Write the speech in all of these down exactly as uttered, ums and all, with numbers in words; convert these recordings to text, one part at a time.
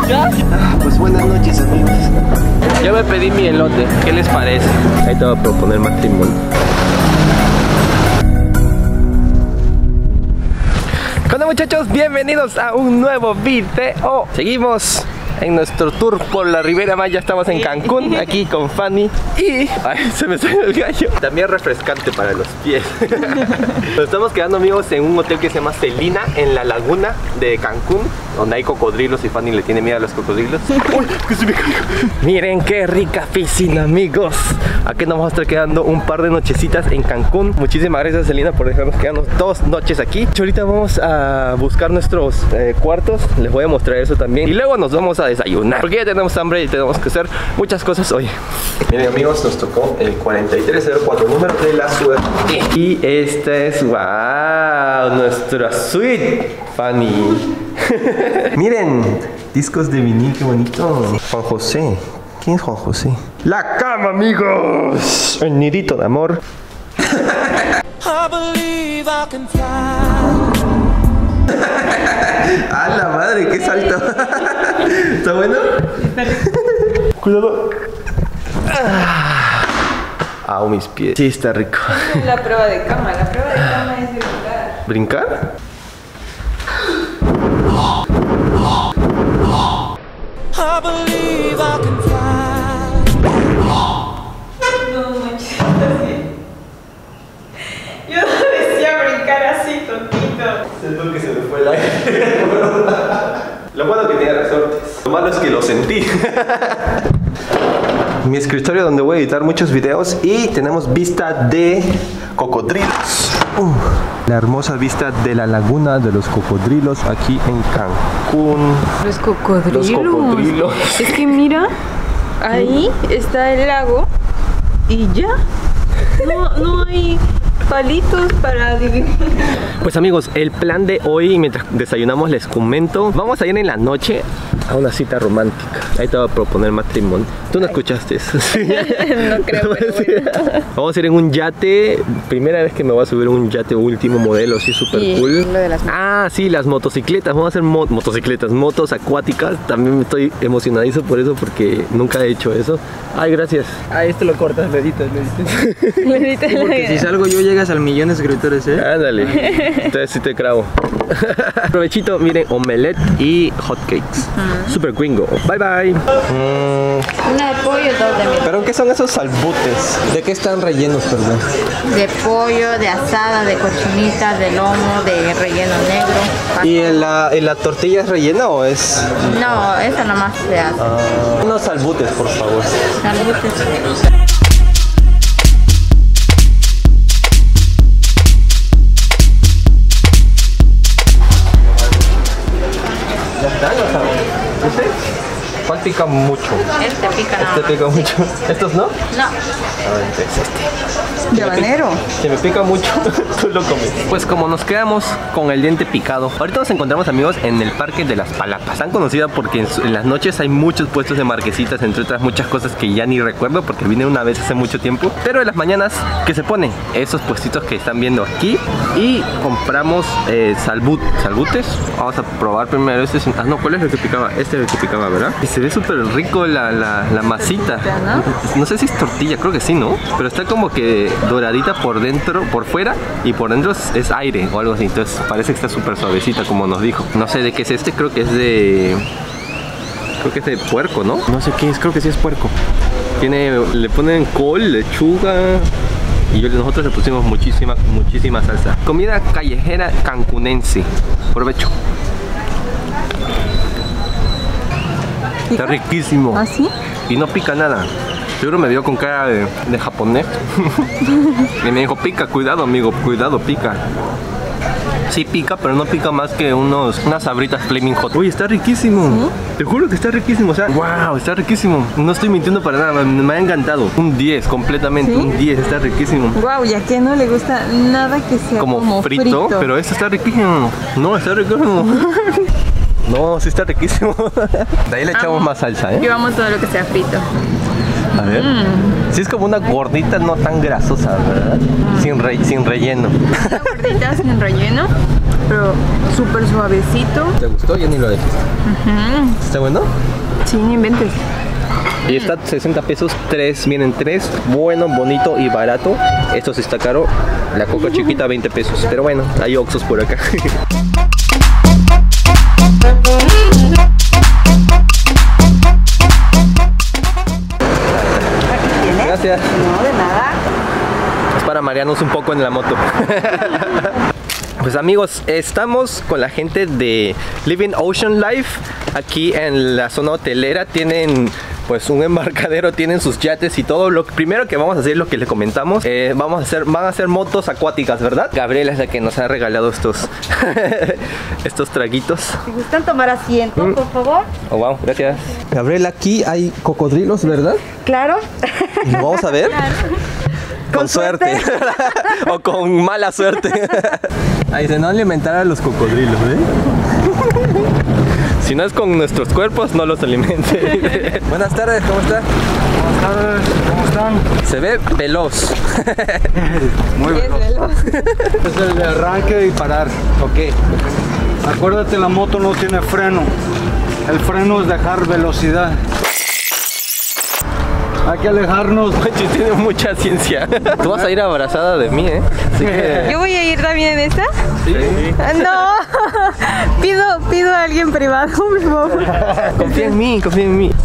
Ah, pues buenas noches, amigos. Ya me pedí mi elote, ¿qué les parece? Ahí te voy a proponer matrimonio. Hola muchachos, bienvenidos a un nuevo video. Seguimos en nuestro tour por la Riviera Maya. Estamos en Cancún, aquí con Fanny. Y... ay, se me salió el gallo. También refrescante para los pies. Nos estamos quedando, amigos, en un hotel que se llama Celina, en la laguna de Cancún, donde hay cocodrilos y Fanny le tiene miedo a los cocodrilos. ¡Uy, que se me cayó! Miren qué rica piscina, amigos. Aquí nos vamos a estar quedando un par de nochecitas en Cancún. Muchísimas gracias, Celina, por dejarnos quedarnos dos noches aquí. Ahorita vamos a buscar nuestros eh, cuartos. Les voy a mostrar eso también. Y luego nos vamos a desayunar, porque ya tenemos hambre y tenemos que hacer muchas cosas hoy. Miren, amigos, nos tocó el cuarenta y tres cero cuatro, número de la suerte. Y esta es, wow, nuestra suite, Fanny. Miren, discos de vinil, qué bonito. Juan José. ¿Quién es Juan José? La cama, amigos. El nidito de amor. ¡A la madre! ¡Qué salto! ¿Está bueno? Cuidado. Ah, mis pies. Sí, está rico. Es la prueba de cama. La prueba de cama es brincar. ¿Brincar? I believe I can fly. No manches, así. Yo no decía brincar así, tontito. Siento que se me fue el aire. Lo bueno que tenía resortes. Lo malo es que lo sentí. Mi escritorio donde voy a editar muchos videos y tenemos vista de cocodrilos. Uh, la hermosa vista de la laguna de los cocodrilos aquí en Cancún. Los cocodrilos. Los cocodrilos. Es que mira, ahí está el lago y ya. No, no hay palitos para dividir. Pues amigos, el plan de hoy, mientras desayunamos les comento, vamos a ir en la noche a una cita romántica. Ahí te voy a proponer matrimonio. ¿Tú no escuchaste eso? No creo, pero bueno. Vamos a ir en un yate. Primera vez que me voy a subir a un yate último modelo, así súper cool. Lo de las... Ah, sí, las motocicletas. Vamos a hacer mo motocicletas, motos acuáticas. También estoy emocionadizo por eso porque nunca he hecho eso. Ay, gracias. Ah, esto lo cortas, lo editas, lo editas. Lo editas. Porque si salgo yo llegas al millón de suscriptores, ¿eh? Ándale. Entonces sí te cravo. Provechito, miren, omelette y hotcakes. Uh-huh. Super gringo. Bye bye. Mm. Una de pollo, dos de miel. ¿Pero qué son esos salbutes? ¿De qué están rellenos, perdón? De pollo, de asada, de cochinita, de lomo, de relleno negro. ¿Y en la, en la tortilla es rellena o es...? No, esa nomás se hace. Ah, unos salbutes, por favor. Salbutes. Ya están los sabores. ¿Este? ¿Cuál pica mucho? Este pica nada Este pica más. mucho. ¿Estos no? No. A ver, entonces este. De habanero. Si me pica mucho, tú lo comes. Pues como nos quedamos con el diente picado, ahorita nos encontramos, amigos, en el Parque de las Palapas. Tan conocida porque en, su, en las noches hay muchos puestos de marquesitas, entre otras muchas cosas que ya ni recuerdo porque vine una vez hace mucho tiempo. Pero en las mañanas, ¿qué se pone? Esos puestitos que están viendo aquí. Y compramos eh, salbut, salbutes. Vamos a probar primero este. Ah, no, ¿cuál es el que picaba? Este es el que picaba, ¿verdad? Y se ve súper rico la, la, la masita. ¿No? No sé si es tortilla, creo que sí, ¿no? Pero está como que doradita por dentro, por fuera, y por dentro es, es aire o algo así. Entonces parece que está súper suavecita, como nos dijo. No sé de qué es este, creo que es de... Creo que es de puerco, ¿no? No sé qué es, creo que sí es puerco. Tiene, le ponen col, lechuga... Y yo, nosotros le pusimos muchísima, muchísima salsa. Comida callejera cancunense. Provecho. Está riquísimo. ¿Ah, sí? Y no pica nada. Seguro me vio con cara de, de japonés. Y me dijo, pica, cuidado amigo, cuidado, pica. Sí pica, pero no pica más que unos, unas sabritas Flaming Hot. Uy, está riquísimo. ¿Sí? Te juro que está riquísimo. O sea, wow, está riquísimo. No estoy mintiendo para nada, me, me ha encantado. Un diez completamente, ¿sí? Un diez, está riquísimo. Wow, ya que no le gusta nada que sea como, como frito, frito. Pero esto está riquísimo. No, está riquísimo. No, sí está riquísimo. De ahí le echamos Amo. más salsa, ¿eh? Llevamos todo lo que sea frito. A ver. Mm. Sí es como una gordita no tan grasosa, ¿verdad? Mm. Sin, re sin relleno. ¿Una gordita sin relleno? pero súper suavecito. ¿Te gustó? Ya ni lo dejes. Uh-huh. ¿Está bueno? Sí, no inventes. Y está sesenta pesos, tres, vienen tres, bueno, bonito y barato. Esto sí está caro, la coca chiquita veinte pesos, pero bueno, hay Oxxos por acá. Gracias. No, de nada. Es para marearnos un poco en la moto. Pues amigos, estamos con la gente de Living Ocean Life aquí en la zona hotelera. Tienen pues un embarcadero, tienen sus yates y todo. Lo primero que vamos a hacer es lo que les comentamos. Eh, vamos a hacer, van a hacer motos acuáticas, ¿verdad? Gabriela es la que nos ha regalado estos estos traguitos. Si gustan tomar asiento, mm. por favor. Oh, wow, gracias. Gabriela, aquí hay cocodrilos, ¿verdad? Claro. ¿Lo vamos a ver? Claro. Con, con suerte, suerte. O con mala suerte. Ahí se no alimentar a los cocodrilos, ¿eh? Si no es con nuestros cuerpos, no los alimente. Buenas tardes, ¿cómo está? Buenas tardes, ¿cómo están? Se ve veloz. Muy veloz. Es el de arranque y parar. Ok. Acuérdate, la moto no tiene freno. El freno es dejar velocidad. Hay que alejarnos. Manches, tiene mucha ciencia. Tú vas a ir abrazada de mí, ¿eh? Así que... ¿Yo voy a ir también en esta? Sí. No. Pido, pido a alguien privado, por favor. Confía en mí, confía en mí.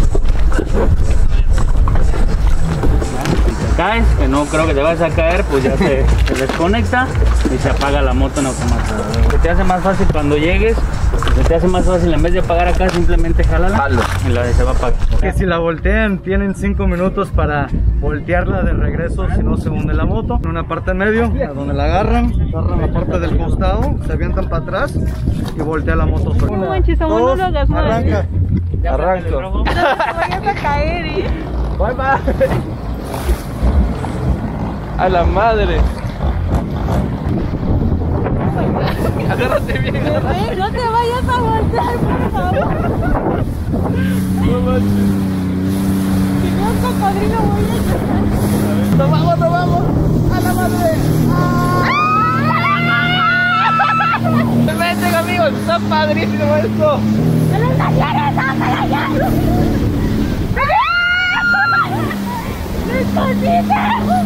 Si te caes, que no creo que te vayas a caer, pues ya se, se desconecta y se apaga la moto en automático. Se te hace más fácil cuando llegues. Se te hace más fácil, en vez de apagar acá, simplemente jálala. Jalo. Y la se va a apagar. Que si la voltean, tienen cinco minutos para voltearla de regreso, si no se hunde la moto. En una parte en medio, a donde la agarran, agarran la parte del costado, se avientan para atrás y voltea la moto sola. No manches, amor, no lo hagas mal. Arranca. Arranco. No te vayas a caer, ¿eh? Bye bye. A la madre. Agárrate bien. Bebé, no te vayas a voltear, por favor. No manches. Si no es cocodrilo, voy a llegar. ¡Nos vamos, nos vamos! ¡A la madre! ¡Vente, amigos! ¡Está padrísimo esto! ¡No los talleres, sácala ya! ¡No escondiste!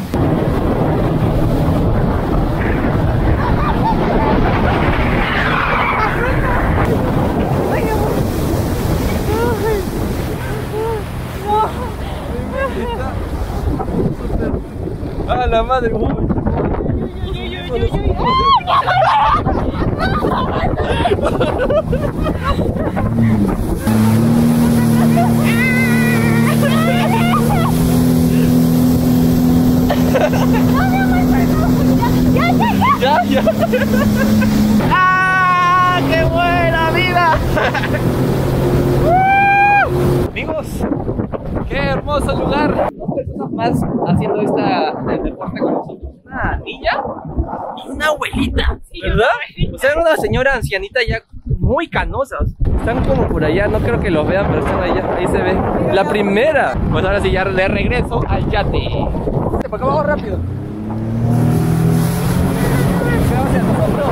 ¡A la madre! ¡Uy! ¡Ya, ya! ¡Ah! ¡Qué buena vida! Amigos, qué hermoso lugar. Dos personas más haciendo esta, este deporte con nosotros. Una niña y una abuelita, ¿verdad? O sea, era una señora ancianita ya muy canosas. Están como por allá, no creo que los vean, pero están allá, ahí se ve. La primera. Pues ahora sí, ya de regreso al yate. Para acá vamos rápido. Vamos hacia nosotros.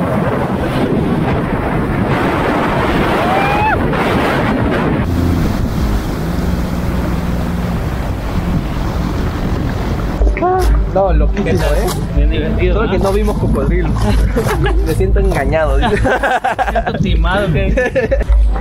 No, loquísimo, ¿eh? Bien divertido. Solo que no vimos cocodrilo. Me siento engañado. Me siento timado, ¿qué?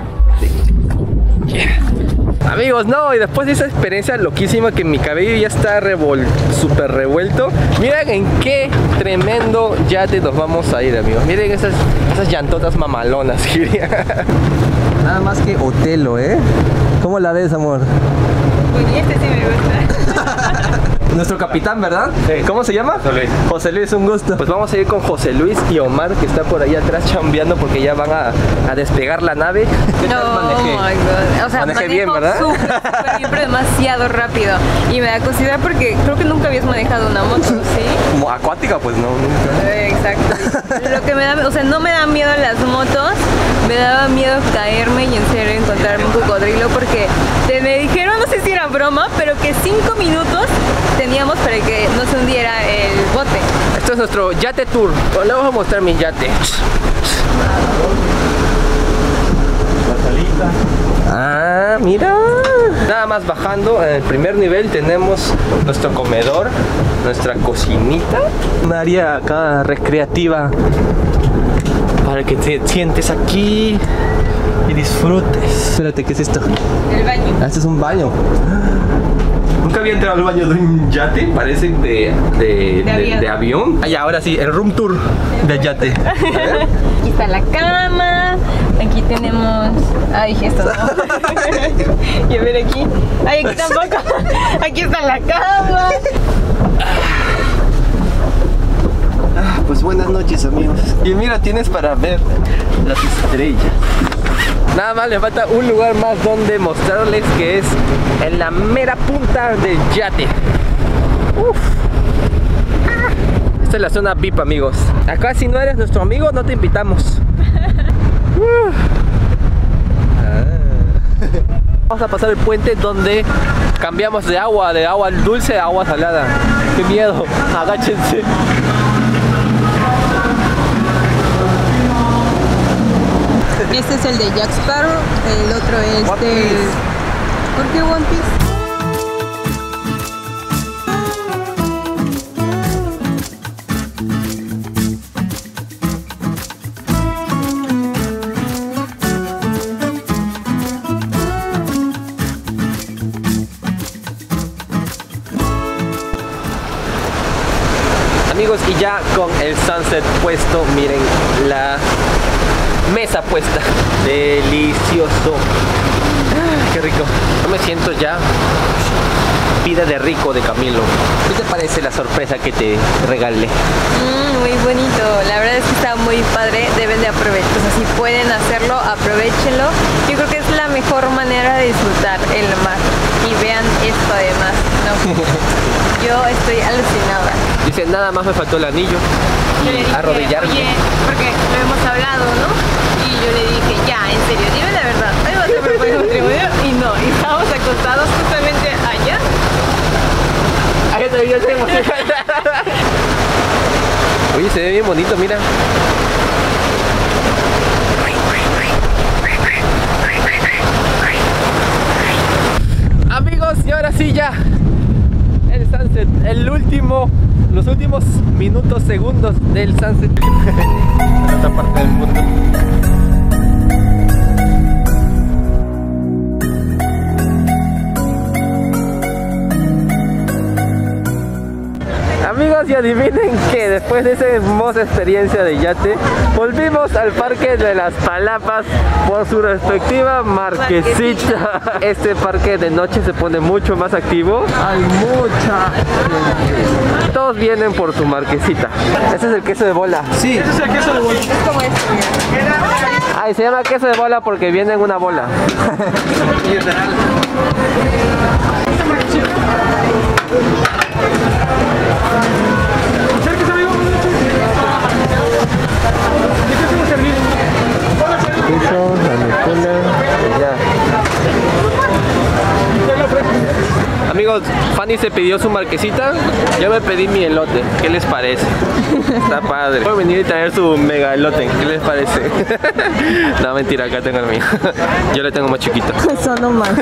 Yeah. Amigos, no, y después de esa experiencia loquísima que mi cabello ya está revol súper revuelto. Miren en qué tremendo yate nos vamos a ir, amigos. Miren esas, esas llantotas mamalonas. Nada más que Otelo, ¿eh? ¿Cómo la ves, amor? Pues este sí me gusta. Nuestro capitán, ¿verdad? Sí. ¿Cómo se llama? José Luis. José Luis, un gusto. Pues vamos a ir con José Luis y Omar, que está por ahí atrás chambeando porque ya van a, a despegar la nave. ¿Qué tal manejé? Oh my God. O sea, Manejé manejo bien, ¿verdad? súper, súper bien, pero demasiado rápido. Y me da curiosidad porque creo que nunca habías manejado una moto, ¿sí? Como acuática, pues no, nunca. Eh, Exacto. Lo que me da, o sea, no me da miedo las motos, me daba miedo caerme y en serio encontrarme un cocodrilo porque te, me dijeron, no sé si era broma, pero que cinco minutos teníamos para que no se hundiera el bote. Esto es nuestro yate tour. Bueno, le vamos a mostrar mi yate. La salita. Ah, mira. Nada más bajando, en el primer nivel tenemos nuestro comedor, nuestra cocinita. Un área acá recreativa para que te sientes aquí y disfrutes. Espérate, ¿qué es esto? El baño. Ah, este es un baño. Nunca había entrado al baño de un yate, parece de, de, de, avión. de avión. Ah, ya, ahora sí, el room tour del yate. A ver. Aquí está la cama. Aquí tenemos. Ay, esto no. Y a ver aquí. Ay, aquí tampoco. Aquí está la cama. Ah, pues buenas noches, amigos. Y mira, tienes para ver las estrellas. Nada más le falta un lugar más donde mostrarles que es en la mera punta del yate. Uf. Ah. Esta es la zona V I P, amigos. Acá si no eres nuestro amigo no te invitamos. uh. ah. Vamos a pasar el puente donde cambiamos de agua, de agua dulce a agua salada. ¡Qué miedo! Agáchense. Este es el de Jack Sparrow, el otro es One del... Piece. ¿Por qué One Piece? Amigos, y ya con el sunset puesto, miren la mesa puesta. Delicioso. Ah, qué rico. Yo me siento ya vida de rico de Camilo. ¿Qué te parece la sorpresa que te regalé? Mm, muy bonito, la verdad es que está muy padre, deben de aprovechar, o sea, si pueden hacerlo, aprovechenlo. Yo creo que es la mejor manera de disfrutar el mar. Y vean esto además, ¿no? Yo estoy alucinada. Dice, nada más me faltó el anillo Yo le y dije, arrodillarme. oye, porque lo hemos hablado, ¿no? Y yo le dije, ya, en serio, dime la verdad, ¿hoy vas a proponer matrimonio? Y no, y estábamos acostados justamente allá. Ahí te yo tengo. Oye, se ve bien bonito, mira. Amigos, y ahora sí ya el sunset, el último, los últimos minutos, segundos del sunset en otra parte del mundo. Amigos, y adivinen que después de esa hermosa experiencia de yate, volvimos al Parque de las Palapas por su respectiva marquesita. Este parque de noche se pone mucho más activo. Hay mucha gente. Todos vienen por su marquesita. Este es el queso de bola. Sí. Ese es el queso de bola. Es como esto. Ay, se llama queso de bola porque viene en una bola. Acérquese, amigo. ¿De qué se va a servir? Queso, la Nutella, y ya. Amigos, Fanny se pidió su marquesita, yo me pedí mi elote. ¿Qué les parece? Está padre. Puedo venir y traer su mega elote. ¿Qué les parece? No, mentira, acá tengo el mío. Yo le tengo más chiquito. Eso no más.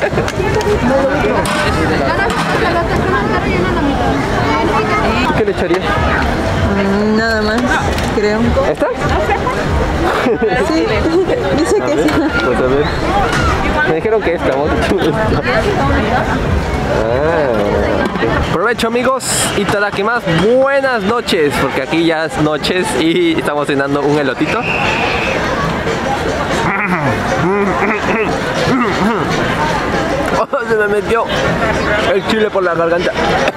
¿Qué le echaría? Mm, nada más, creo. ¿Esta? Sí, dice que sí. Pues a ver. Me dijeron que esta, vamos a echar esta. Ah, provecho, amigos, y más buenas noches, porque aquí ya es noches y estamos cenando un elotito. Oh, se me metió el chile por la garganta.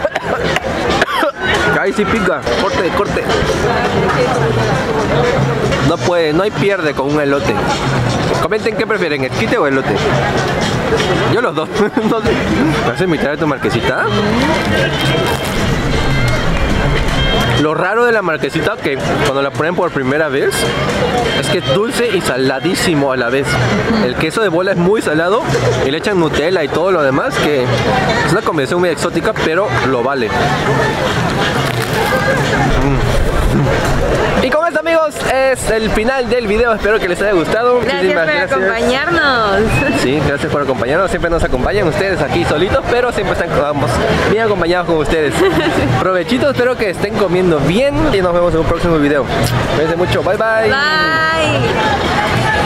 Ahí sí pica, corte, corte. No puede, no hay pierde con un elote. Comenten qué prefieren, esquite o elote. Yo los dos. ¿Me vas a invitar a tu marquesita? Lo raro de la marquesita, que cuando la ponen por primera vez, es que es dulce y saladísimo a la vez. El queso de bola es muy salado y le echan Nutella y todo lo demás, que es una combinación muy exótica, pero lo vale. Y con esto, amigos, es el final del video. Espero que les haya gustado. Gracias Muchísimas por gracias. acompañarnos. Sí, gracias por acompañarnos. Siempre nos acompañan ustedes aquí solitos, pero siempre están vamos, bien acompañados con ustedes. Provechitos, espero que estén comiendo bien y nos vemos en un próximo video. Cuídense mucho. Bye, bye. Bye.